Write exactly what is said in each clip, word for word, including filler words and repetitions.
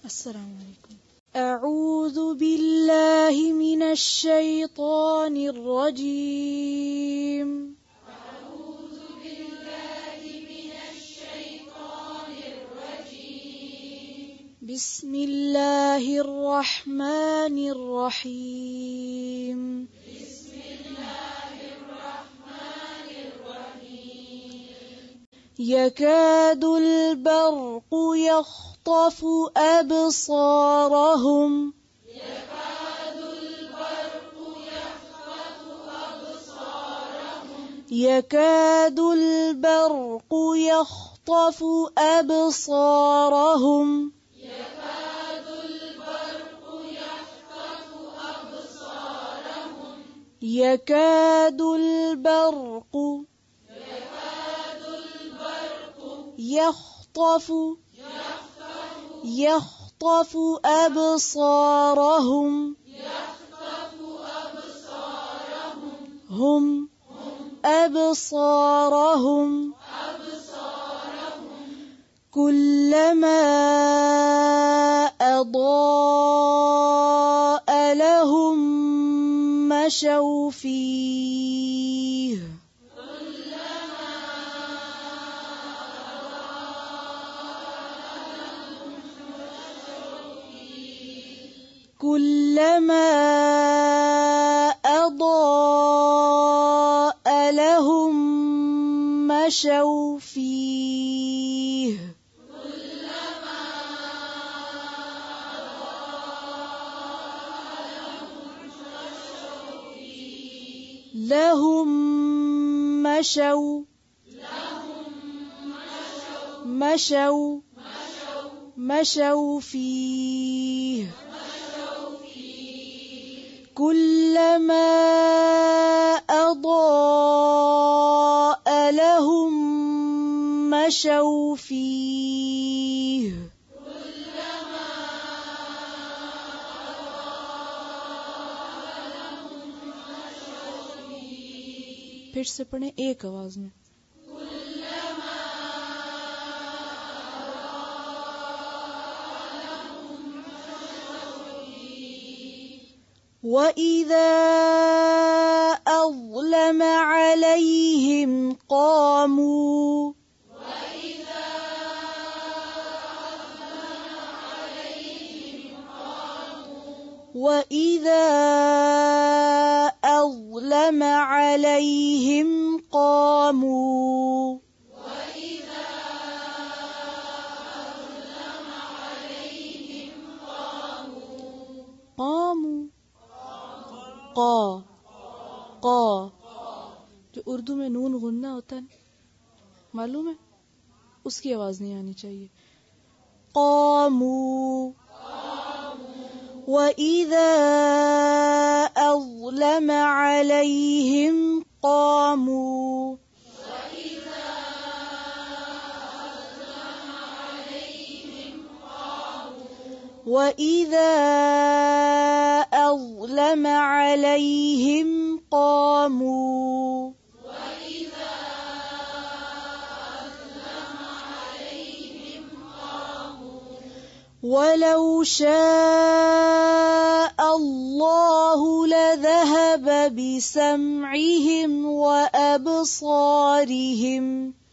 अस्सलामु अलैकुम। अऊज़ु बिल्लाहि मिनश शैतानिर रजीम। अऊज़ु बिल्लाहि मिनश शैतानिर रजीम। बिस्मिल्लाहिर रहमानिर रहीम। बिस्मिल्लाहिर रहमानिर रहीम। यकादुल बर्क़ु यख्तफ़ु अबसारहुम। यकादुल बर्क़ु यख्तफ़ु अबसारहुम। यकादुल बर्क़ु यख्तफ़ु अबसारहुम। यकादुल बर्क़ु यख्तफ़ु अबसारहुम। यकादुल बर्क़ु यकादुल बर्क़ु यख्तफ़ु यख्तफ़ु अबसारहुम। यख्तफ़ु अबसारहुम। हुम अबसारहुम। अबसारहुम। कुल्लमा अضاء लहुम मशौ फीह। कुल्लमा अضاء लहुम मशौ फीह। लहुम मशौ मशौ मशौ फीह। कुल्लमा अضاء लहुम मशौ फीह। फिर से पढ़ें एक आवाज में। वइज़ा अज़लम अलैहिम क़ामू। वइज़ा अज़लम अलैहिम क़ामू। क़ामू क़ा क़ा जो उर्दू में नून गुन्ना होता है मालूम है, उसकी आवाज नहीं आनी चाहिए। क़ामू। वइज़ा अज़लम अलैहिम क़ामू। वइज़ा अज़लम अलैहिम क़ामू। वलौ शाअ अल्लाहु लज़हब बिसमइहिम वअबसारिहिम।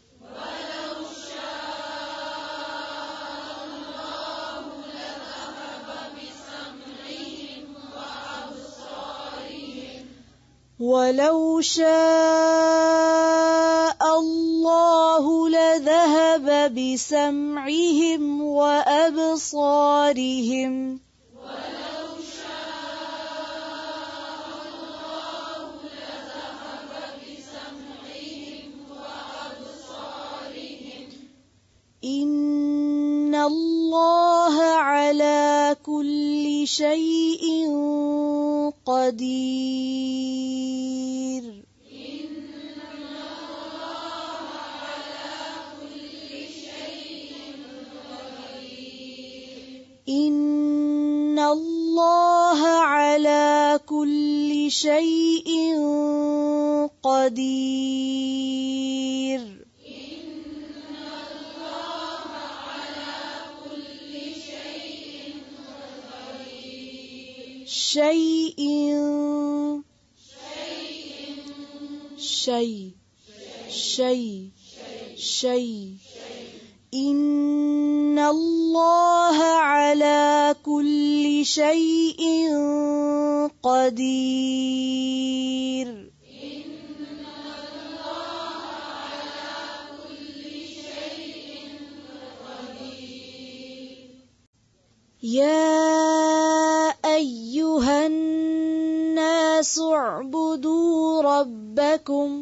वलौ शाअ अल्लाहु लज़हब बिसमइहिम वअबसारिहिम। इन्नल्लाह अला कुल्लि शैइन क़दीर। इन्नल्लाह अला कुल्लि शैइन क़दीर। شيء شيء شيء شيء إن الله على كل شيء قدير يا أيها الناس اعبدوا ربكم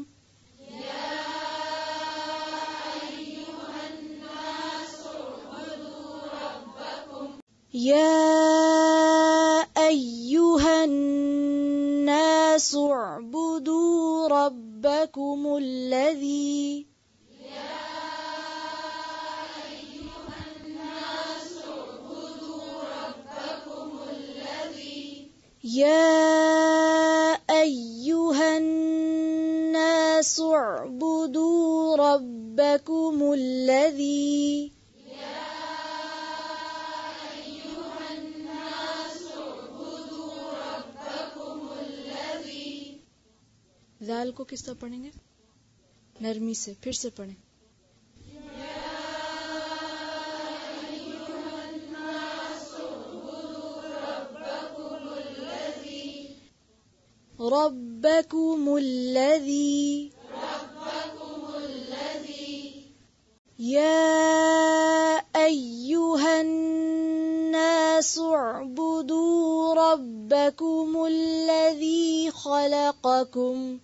يا أيها الناس اعبدوا ربكم الذي يا أيها الناس اعبدوا ربكم الذي ज़ाल को किस तरह पढ़ेंगे? नरमी से, फिर से पढ़ें। रब्बकुम الذي يا أيها الناس اعبدوا ربكم الذي خلقكم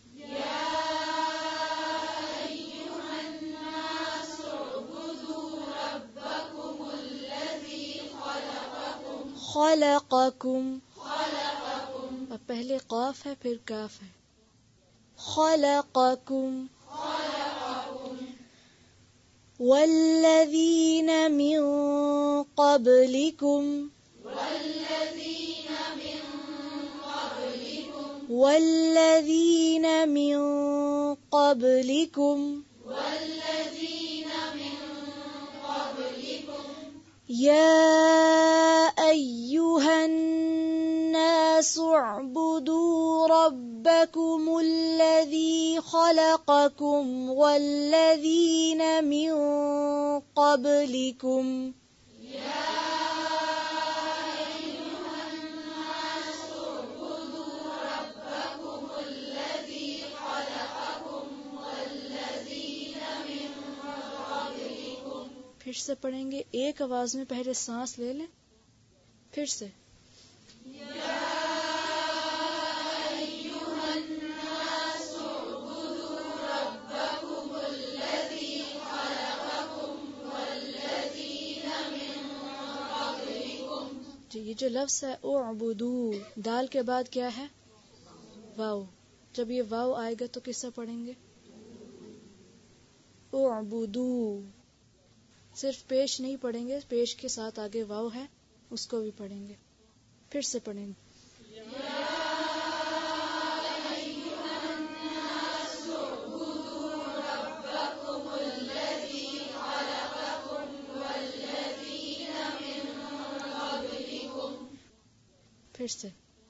خلقكم अब पहले काफ है फिर काफ है خلقكم والذين من قبلكم والذين من قبلكم يا أيها الناس اعبدوا ربكم الذي خلقكم والذين من قبلكم फिर से पढ़ेंगे, एक आवाज में पहले सांस ले लें, फिर से ये जो लफ्ज़ है उअबुदू, दाल के बाद क्या है? वाव। जब ये वाव आएगा तो किससे पढ़ेंगे? उअबुदू। सिर्फ पेश नहीं पढ़ेंगे, पेश के साथ आगे वाव है उसको भी पढ़ेंगे। फिर से पढ़ेंगे। फिर से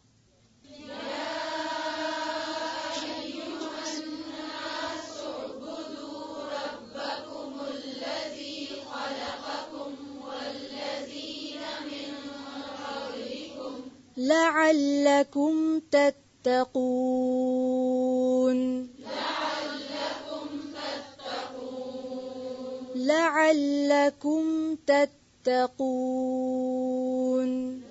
लअल्लकुम तत्तकून लअल्लकुम तत्तकून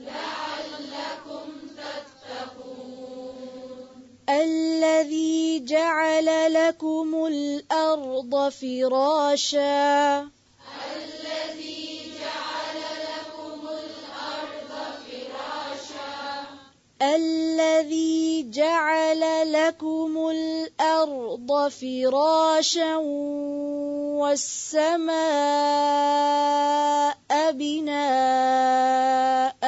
الذي جعل لكم الأرض فراشا الذي جعل لكم الأرض فراشا الذي جعل لكم الأرض فراشا والسماء بناء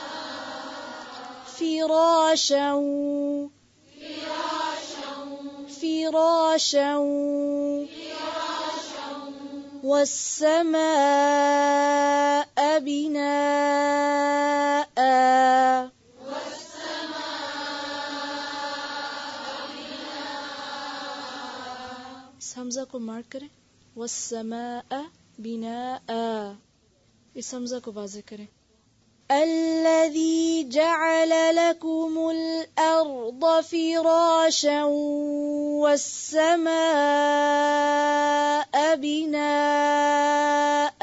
فراشا فراشا والسماء بناء इस हमजा को मार्क करें वस्समाअ बिनाअ इस हमजा को वाज़ेह करें الذي جعل لكم الأرض فراشا والسماء بناء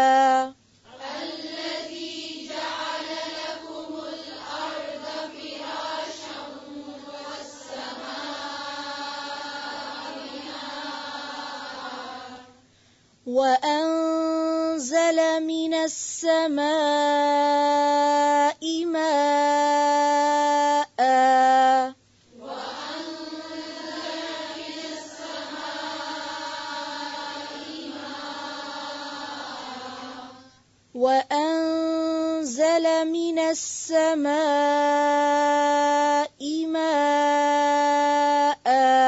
الذي جعل لكم الأرض فراشا والسماء بناء وأنزل من السماء ماء وأنزل من السماء ماء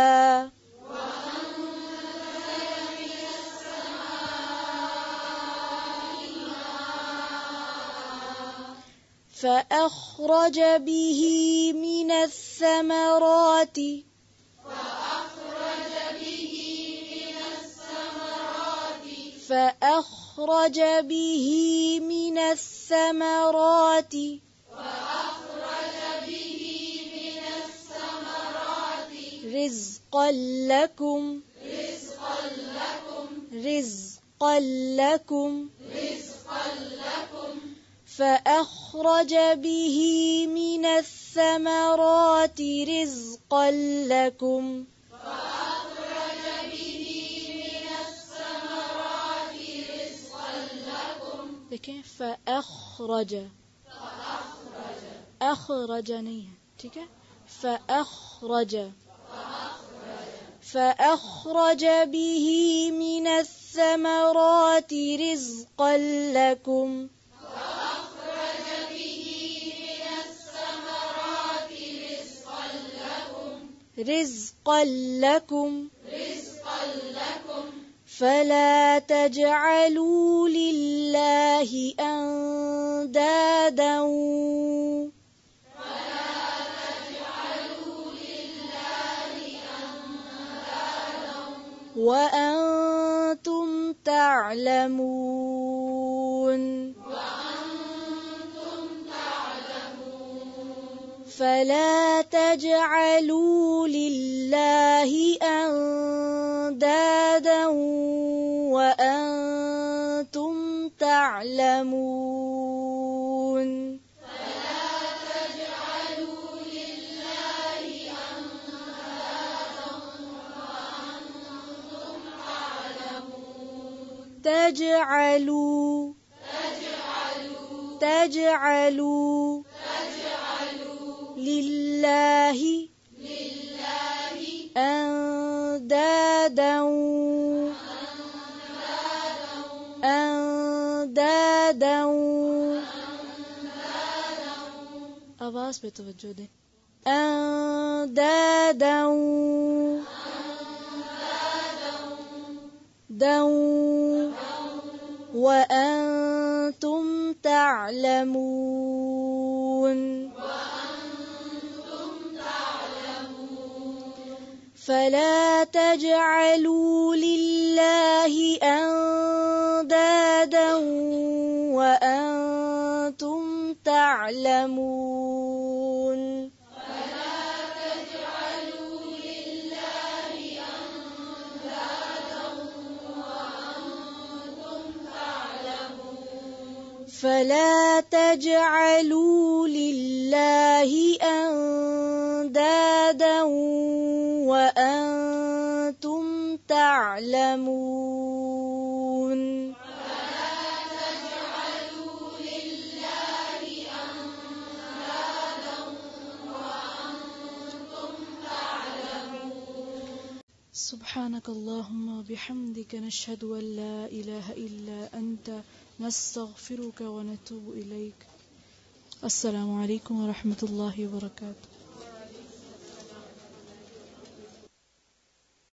فأخرج به من الثمرات فأخرج به من الثمرات فأخرج به من الثمرات فأخرج به من الثمرات رزقا لكم رزقا لكم رزقا لكم رزقا لكم فأخرج به من الثمرات رزقا لكم فأخرج به من الثمرات رزقا لكم देखें فأخرج أخرج नहीं है ठीक है فأخرج فأخرج به من الثمرات رزقا لكم فأخرج به من الثمرات رزقا لكم رزقا لكم رزقا لكم فلا تجعلوا لله أندادا وأنتم تعلمون وأنتم تعلمون فلا تجعلوا لله أندادا وأنتم تعلمون فلا تجعلوا لله أندادا وأنتم تعلمون تجعلوا تجعلوا تجعلوا تجعلوا لله لله أندادا أندادا आवाज पे तवज्जो दें أندادا دو وأنتم تعلمون فلا تجعلوا لله أندادا وأنتم تعلمون فلا تجعلوا لله أندادا وأنتم تعلمون سبحانك اللهم وبحمدك نشهد أن لا إله إلا أنت نستغفرك ونتوب إليك. السلام عليكم ورحمة الله وبركاته.